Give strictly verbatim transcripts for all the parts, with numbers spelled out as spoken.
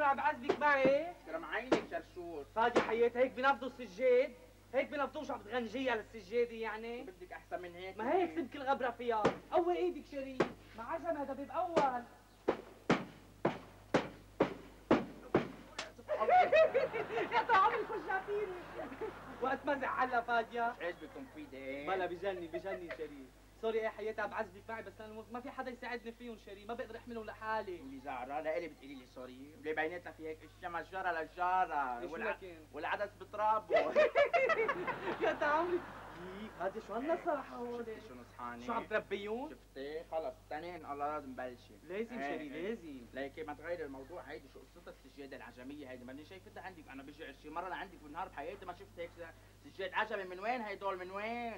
عم بعذبك معي؟ ترى معينك شرشور. فادي حياتي هيك بنفضوا السجاد؟ هيك بنفضوش عم بتغنجيها للسجادة يعني؟ بدك احسن من هيك؟ ما هيك سب كل غبرة فيها، قوي ايدك شريف، ما عجم هذا باب اول. يا طول عمري خشها فيني وقت ما زعلها فادية. مش عاجبكم فيدي؟ بلا بجنن بجنن شريف. سوري يا حياتي عم بعذبك معي بس انا ما في حدا يساعدني فيهم شريف، ما بقدر احملهم لحالي. اللي زعرانة الي بتقولي لي سوري؟ ليه بيناتنا في هيك اشياء مشجرة للجارة والع... والعدس بترابه. يا تعمري كيف هذا شو هالنصاحة هون؟ شفتي شو نصحاني؟ شو عم تربيهم؟ شفتي؟ خلص التنين الله لازم بلشي. لازم شري لازم. ليكي ما تغيري الموضوع، هيدي شو قصتها السجادة العجمية هيدي؟ ماني شايفتها عندك، انا بيجي شي مرة لعندك بالنهار بحياتي ما شفت هيك سجاد عجمي. من وين هيدول من وين؟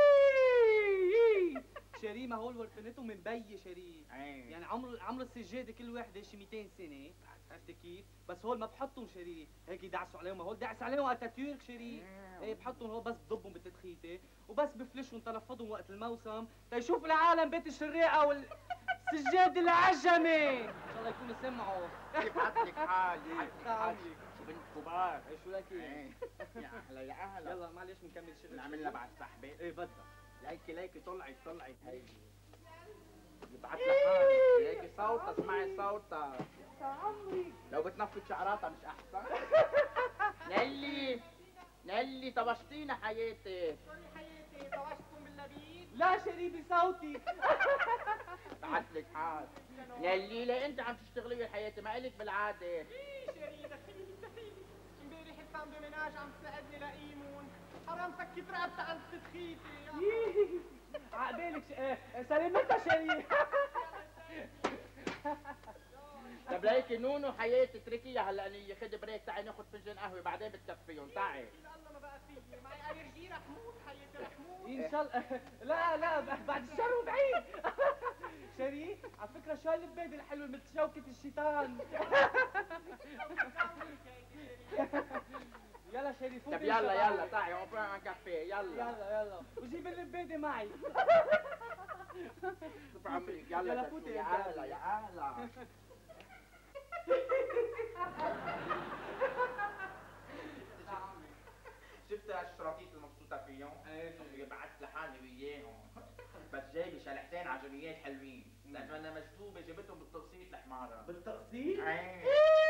شري ما هول ورثنتهم من بيي شري. يعني عمر عمر السجادة كل وحدة شي مئتين سنة، عرفتي كيف؟ بس هول ما بحطهم شري، هيك يدعسوا عليهم، هول دعس عليهم اتاتورك شري. ايه بحطهم هول بس بضبهم بالتدخيته وبس بفلشهم تنفضهم وقت الموسم تيشوف العالم بيت الشريقة والسجاد العجمي. ان شاء الله يكونوا سمعوا. كيف عطلك حال؟ حالك بنت كبار. ايه شو لك ايه؟ يا اهلا يا اهلا. يلا معلش بنكمل شغل. نعمل لها بعد سحبة. ايه بدها. ليكي ليكي طلعي طلعي هيدي. يبعت لها حالك، ليكي صوتها اسمعي صوتها. يا عمري لو بتنفض شعراتها مش احسن؟ نيلي نيلي طبشتينا حياتي. سوري حياتي طبشتكم باللبيب؟ لا شري بصوتي. بعت لك حال. نيلي ليه انت عم تشتغلي يا حياتي؟ ما الك بالعاده. ايه شري دخيلي دخيلي. امبارح الفام دوميناج عم تساعدني لايمون، حرام فكت رقبتها عند تدخيتي. عقبالك سلامتها شري. طب ليكي نونو حياتي اتركيها هلا نية، خدي بريك تعي ناخذ فنجان قهوه بعدين بتكفيهم. تعي. الله ما بقى فيي، معي الرجي رح موت حياتي رح موت. ان شاء الله. لا لا بعد الشر وبعيد. شري على فكره شو هاللبيد الحلوه مثل شوكه الشيطان. يلا شري فوتي. طب يلا يلا تعي هون فينا عن كافيه. يلا يلا يلا وجيب اللبيده معي. شوف عمرك. يلا يلا فوتي. يا اهلا يا اهلا. شفت هالشراطيط المبسوطة فيهم؟ ايه بعت لحالي وياهم. بس جايبة شلحتين عجميات حلوين، لأنه مجذوبة جبتهم بالتقسيط الحمارة. بالتقسيط؟ ايه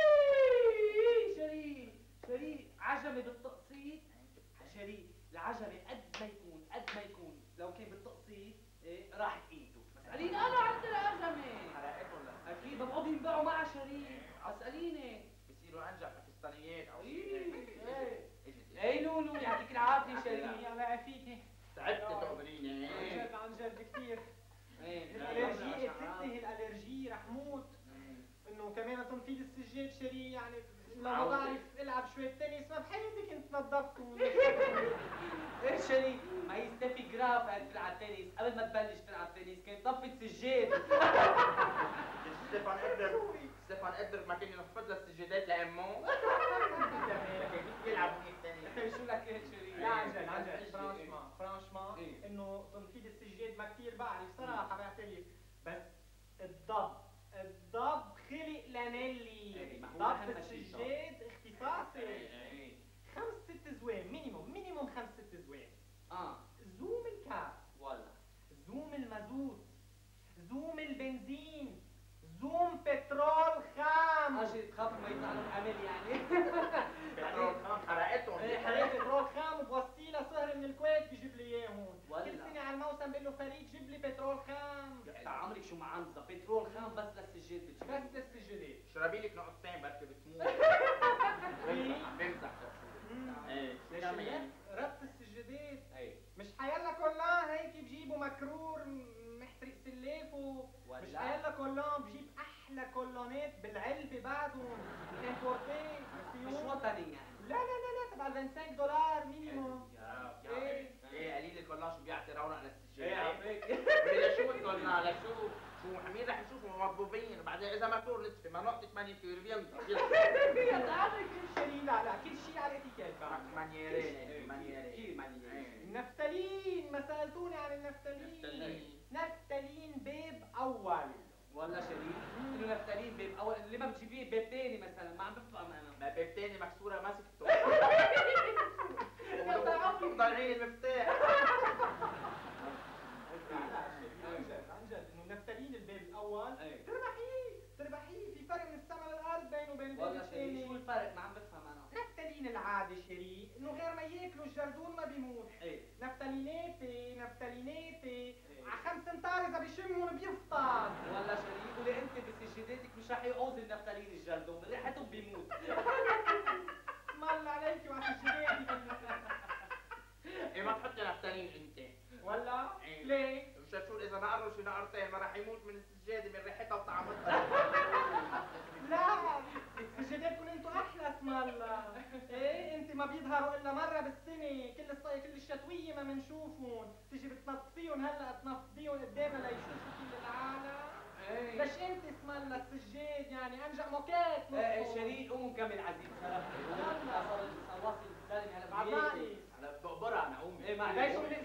شري شري عجمي بالتقسيط. شري العجمي قد ما يكون قد ما يكون لو كان بالتقسيط ايه راحت قيمته. اسأليني أنا عندي العجمي. حرقتهم لا أكيد بقعدوا ينباعوا مع شري. اسأليني. بصيروا أنجح باكستانيات أو شيء. ايه ايه نونو يعطيك العافية شري. الله يعافيكي. تعبت تخبريني. عن جد عن جد كثير. ايه الالرجي بتنتهي الالرجي رح موت. انه كمان تنفيذ السجاد شري يعني لو ما بعرف العب شوية تنس ما بحياتي كنت نظفتهم. ايه شري ما هي ستيفي جراف قاعد تلعب تنس، قبل ما تبلش تلعب تنس كانت طفت سجاد. ستيفان قدر ستيفان قدر ما كان ينفذ لها السجادات لأمه. كيف يلعب هيك شو لك هيك شري؟ لا عن جد عن جد فرانشمان فرانشمان انه تنفيذ السجاد ما كثير بعرف صراحة بعترف، بس الضب الضب خلق لنيلي. ضب السجاد اختصاصي. خمس ست زوام مينيموم مينيموم خمس ست زوام. اه زوم الكاس ولا زوم المازوت زوم البنزين زوم بترول خام. اجي تخاف ما يطلع لهم عمل يعني. بترول خام حرقتهم. ايه حرقت بترول خام وبوصي له صهر من الكويت بيجيب لي اياه هون. ولا. كل سنه على الموسم بقول له فريق جيب لي بترول خام. يا عمرك شو معنزه بترول خام بس للسجاد بتجيب. بس للسجادات. اشربي لك نقطتين بركي بتموت. بمزح ايه كمان ربط السجادات ايه مش حيلا كلها هيك بجيبوا مكرور محترق سلافه. مش حيلا كلهم بجيب احلى كولونات بالعلبه بعدهم امبورتي مش وطني يعني. لا لا لا لا تبع خمسة وعشرين دولار مينيموم. يا يا ايه ايه قليل الكولان شو بيعطي رونق للسجاد. ايه عفيك. لشو الكولان لشو شو حمير رح يشوفوا مضبوبين وبعدين اذا ما كور نتفه ما نقطة مانيكير بينطق. يا تعرف كل شيء لا لا كل شيء على الاتيكيت بعد. مانييرين مانييرين كثير مانييرين. النفتالين ما سالتوني عن النفتالين. نفتالين بيب اول. ولا شريف انه نفتالين باب اول اللي ما بتجيبيه باب ثاني مثلا ما عم الجلدون ما بيموت. ايه نفتاليناتي نفتاليناتي على خمس امتار اذا بيشمهم بيفطر. والله شريك وليه انت بسجاداتك مش رح يعوز النفتالين الجلدون من ريحتهم بيموت. مال عليكي وعلى سجاداتك. ايه ما تحطي نفتالين انت ولا؟ إيه. ليه؟ مشان شو اذا نقروا شي نقرتين ما رح يموت من السجاده من ريحتها وطعمتها. لا سجاداتكم انتوا احلى اسم الله. ايه انت ما بيظهروا الا مره بالسنه، كل الص... كل الشتويه ما بنشوفهم، تيجي بتنظفيهم هلا تنفضيهم قدامنا ليشوفوا كل العالم. ايه ليش انت اسم الله السجاد يعني انجا موكات. ايه شريك قوم نكمل عزيز خلاص. صار صار واصل الزلمه هلا بعد هلا بقبرها انا قومي. ايه معلش ليش من